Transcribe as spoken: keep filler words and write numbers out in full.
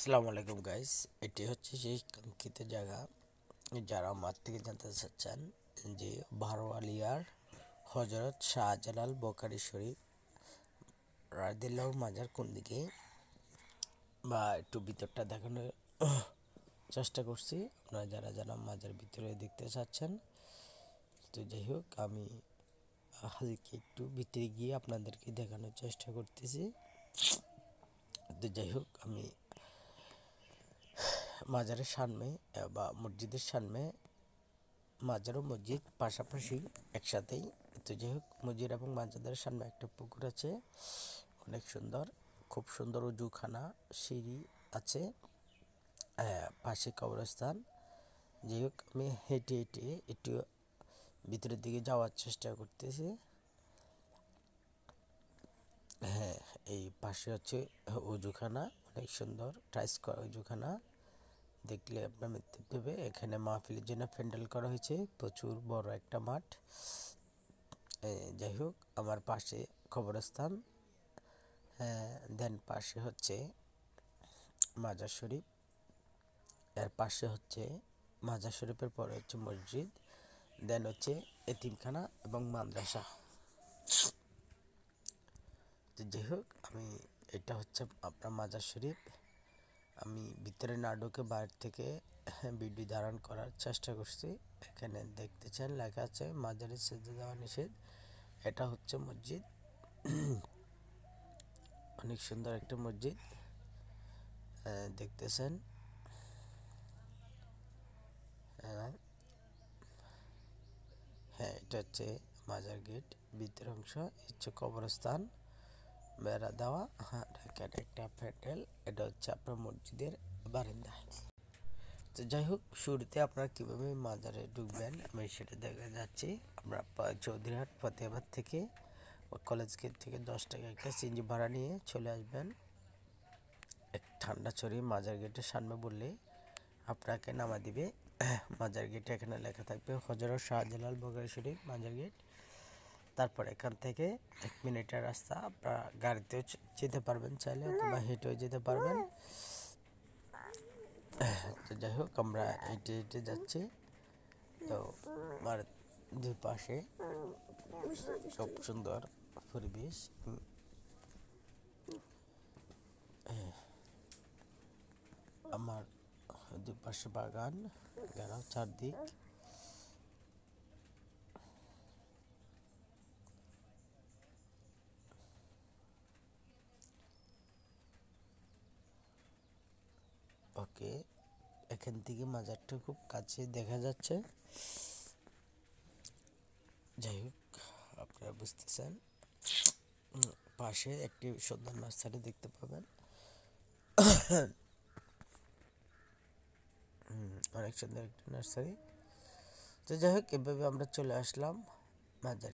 আসসালামু আলাইকুম গাইস, এটি হচ্ছে সেই কাঙ্ক্ষিত জায়গা। যারা আমার থেকে জানতে চাচ্ছেন যে বারোয়ালিয়ার হজরত শাহজালাল বোখারি শরীফ রাদিয়াল্লাহু মাজার কোন দিকে, বা একটু ভিতরটা দেখানোর চেষ্টা করছি। আপনারা যারা যারা মাজার ভিতরে দেখতে চাচ্ছেন, তো যাই হোক আমি হালকা একটু ভিতরে গিয়ে আপনাদেরকে দেখানোর চেষ্টা করতেছি। তো যাই হোক আমি মাজারের সামনে বা মসজিদের সামনে, মাজার ও মসজিদ পাশাপাশি একসাথেই। তো যাই হোক মসজিদ এবং মাজারের সামনে একটা পুকুর আছে, অনেক সুন্দর, খুব সুন্দর উজুখানা, সিঁড়ি আছে, পাশে কবরস্থান। যাই হোক আমি হেঁটে হেঁটে একটু ভিতরের দিকে যাওয়ার চেষ্টা করতেছি। হ্যাঁ, এই পাশে হচ্ছে উজুখানা, অনেক সুন্দর টাইস করা উজুখানা। দেখলে আপনার দেখতে পাবে এখানে মাহফিলের জন্য প্যান্ডেল করা হয়েছে, প্রচুর বড় একটা মাঠ। যাই হোক আমার পাশে কবরস্থান, দেন পাশে হচ্ছে মাজার শরীফ, এর পাশে হচ্ছে মাজার শরীফের পরে হচ্ছে মসজিদ, দেন হচ্ছে এতিমখানা এবং মাদ্রাসা। তো যাই হোক আমি এটা হচ্ছে আপনার মাজার শরীফ। আমি ভিতরে না ঢুকে বাইরে থেকে ভিডিও ধারণ করার চেষ্টা করছি। এখানে দেখতেছেন লেখা আছে মাজারে সেজদা দেওয়া নিষেধ। এটা হচ্ছে মসজিদ, অনেক সুন্দর একটা মসজিদ দেখতেছেন। হ্যাঁ, এটা হচ্ছে মাজার গেট, ভিতরের অংশ হচ্ছে কবরস্থান, বেড়া দেওয়া। হ্যাঁ, এখানে একটা প্যান্ডেল, এটা হচ্ছে আপনার মসজিদের বারান্দা। তো যাই হোক শুরুতে আপনারা কীভাবে মাজারে ঢুকবেন আমি সেটা দেখা যাচ্ছি। আমরা চৌধুরীহাট ফতেহাবাদ থেকে কলেজ গেট থেকে দশ টাকা একটা সিএনজি ভাড়া নিয়ে চলে আসবেন। এক ঠান্ডা ছড়িয়ে মাজার গেটের সামনে বললে আপনাকে নামা দিবে। মাজার গেটে এখানে লেখা থাকবে হজরত শাহজালাল বোখারি শরীফ মাজার গেট। তারপর এখান থেকে এক মিনিটের রাস্তা, আপনারা গাড়িতেও যেতে পারবেন চাইলে, অথবা হেঁটেও যেতে পারবেন। তো যাই হোক আমরা হেঁটে হেঁটে যাচ্ছি। তো আমার দুই পাশে খুব সুন্দর পরিবেশ, আমার দুই পাশে বাগান, ঘেরাও চারদিক। ওকে, এখান থেকে মাজারটা খুব কাছে দেখা যাচ্ছে। যাই হোক আপনারা বুঝতেছেন, পাশে একটি সুন্দর নার্সারি দেখতে পাবেন, অনেক সুন্দর একটি নার্সারি। তো যাই হোক এভাবে আমরা চলে আসলাম মাজার